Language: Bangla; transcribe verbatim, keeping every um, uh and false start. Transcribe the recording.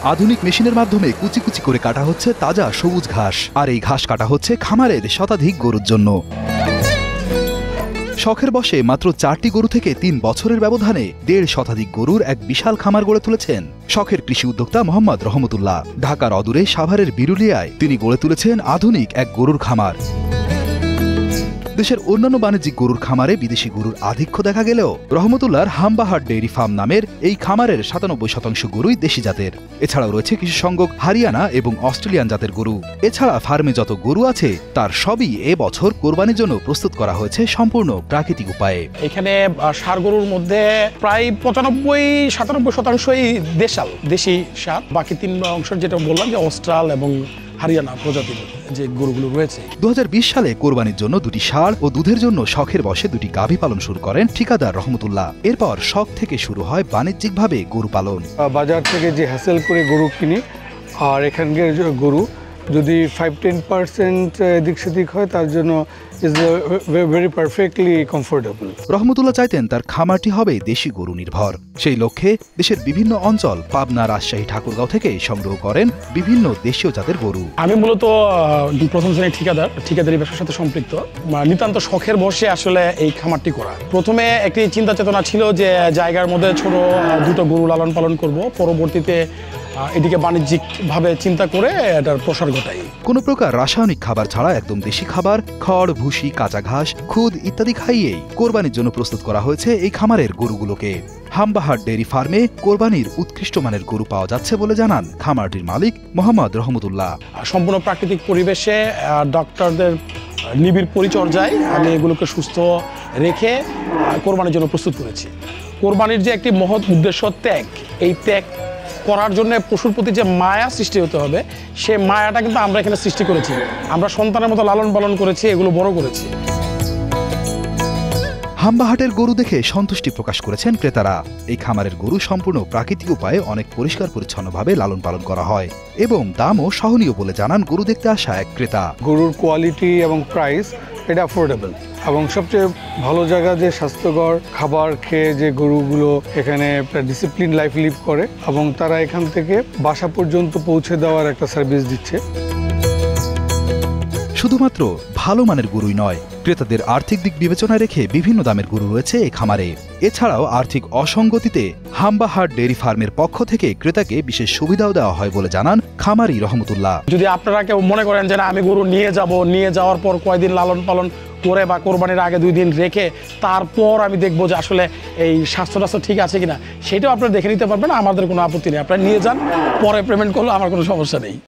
আধুনিক মেশিনের মাধ্যমে কুচি কুচি করে কাটা হচ্ছে তাজা সবুজ ঘাস, আর এই ঘাস কাটা হচ্ছে খামারের শতাধিক গরুর জন্য। শখের বশে মাত্র চারটি গরু থেকে তিন বছরের ব্যবধানে দেড় শতাধিক গরুর এক বিশাল খামার গড়ে তুলেছেন শখের কৃষি উদ্যোক্তা মোহাম্মদ রহমতুল্লাহ। ঢাকার অদূরে সাভারের বিরুলিয়ায় তিনি গড়ে তুলেছেন আধুনিক এক গরুর খামার। দেশের অন্যান্য বাণিজ্যিক গরুর খামারে বিদেশি গরুর আধিক্য দেখা গেলেও রহমতুল্লাহর হাম্বাহাট ডেইরি ফার্ম নামের এই খামারের সাতানব্বই শতাংশ গরুই দেশি জাতের। এছাড়াও রয়েছে কিছু সংখ্যক হারিয়ানা এবং অস্ট্রেলিয়ান জাতের গরু। এছাড়া ফার্মে যত গরু আছে তার সবই এ বছর কোরবানির জন্য প্রস্তুত করা হয়েছে সম্পূর্ণ প্রাকৃতিক উপায়ে। এখানে ষাঁড় গরুর মধ্যে প্রায় পঁচানব্বই সাতানব্বই শতাংশই দেশাল দেশি ষাঁড়, বাকি তিন অংশ যেটা বললাম যে অস্ট্রাল এবং হারিয়ানা প্রজাতির যে গরুগুলো রয়েছে। দু হাজার বিশ সালে কোরবানির জন্য দুটি ষাঁড় ও দুধের জন্য শখের বশে দুটি গাভী পালন শুরু করেন ঠিকাদার রহমতুল্লাহ। এরপর শখ থেকে শুরু হয় বাণিজ্যিকভাবে গরু পালন। বাজার থেকে যে হ্যাসেল করে গরু কিনি, আর এখানকার গরু যদি ফাইভ টেন পার্সেন্ট এদিক সেদিক হয় তার জন্য is very perfectly comfortable. Rahmatullah চাইতেন তার খামারটি হবে দেশি গরু নির্ভর। সেই লক্ষ্যে দেশের বিভিন্ন অঞ্চল পাবনা, রাজশাহী, ঠাকুরগাঁও থেকে সংগ্রহ করেন বিভিন্ন দেশীয় জাতের গরু। আমি মূলত প্রথম শ্রেণীর ঠিকাদার, ঠিকাদারি ব্যবসার সাথে সম্পৃক্ত। নিতান্ত শখের বশে আসলে এই খামারটি করা। প্রথমে একটি চিন্তা চেতনা ছিল যে জায়গার মধ্যে ছোট দুটো গরু লালন পালন করব, পরবর্তীতে এদিকে বাণিজ্যিকভাবে চিন্তা করে এটার প্রসার ঘটাই। কোনো প্রকার রাসায়নিক খাবার ছাড়া একদম দেশি খাবার, খড়, ভুসি, কাঁচা ঘাস, খুদ ইত্যাদি খাইয়েই কোরবানির জন্য প্রস্তুত করা হয়েছে এই খামারের গরুগুলোকে। হাম্বাহাট ডেইরি ফার্মে কোরবানির উৎকৃষ্ট মানের গরু পাওয়া যাচ্ছে বলে জানান খামারটির মালিক মোহাম্মদ রহমতুল্লাহ। সম্পূর্ণ প্রাকৃতিক পরিবেশে ডক্টরদের নিবিড় পরিচর্যায় আমি এগুলোকে সুস্থ রেখে কোরবানির জন্য প্রস্তুত করেছি। কোরবানির যে একটি মহৎ উদ্দেশ্য ত্যাগ, এই ত্যাগ করার জন্য পশুর প্রতি যে মায়া সৃষ্টি হতে হবে, সে মায়াটা কিন্তু আমরা এখানে সৃষ্টি করেছি। আমরা সন্তানের মতো লালন পালন করেছি, এগুলো বড় করেছি। হাম্বাহাটের গরু দেখে সন্তুষ্টি প্রকাশ করেছেন ক্রেতারা। এই খামারের গরু সম্পূর্ণ প্রাকৃতিক উপায়ে অনেক পরিষ্কার পরিচ্ছন্নভাবে লালন পালন করা হয় এবং দামও সহনীয় বলে জানান গরু দেখতে আসা এক ক্রেতা। গরুর কোয়ালিটি এবং প্রাইস এটা অ্যাফোর্ডেবল এবং সবচেয়ে ভালো জায়গা যে স্বাস্থ্যকর খাবার খেয়ে যে গরুগুলো এখানে একটা ডিসিপ্লিন লাইফ লিভ করে এবং তারা এখান থেকে বাসা পর্যন্ত পৌঁছে দেওয়ার একটা সার্ভিস দিচ্ছে। শুধুমাত্র ভালো মানের গরুই নয়, ক্রেতাদের আর্থিক দিক বিবেচনায় রেখে বিভিন্ন দামের গরু রয়েছে এই খামারে। এছাড়াও আর্থিক অসঙ্গতিতে হাম্বাহাট ডেইরি ফার্মের পক্ষ থেকে ক্রেতাকে বিশেষ সুবিধাও দেওয়া হয় বলে জানান খামারি রহমতুল্লাহ। যদি আপনারা কেউ মনে করেন যে না আমি গরু নিয়ে যাব, নিয়ে যাওয়ার পর কয়দিন লালন পালন করে বা কোরবানির আগে দুই দিন রেখে তারপর আমি দেখবো যে আসলে এই স্বাস্থ্য টাস্থ্য ঠিক আছে কিনা, সেটাও আপনারা দেখে নিতে পারবেন। আমাদের কোনো আপত্তি নেই, আপনারা নিয়ে যান, পরে পেমেন্ট করলে আমার কোনো সমস্যা নেই।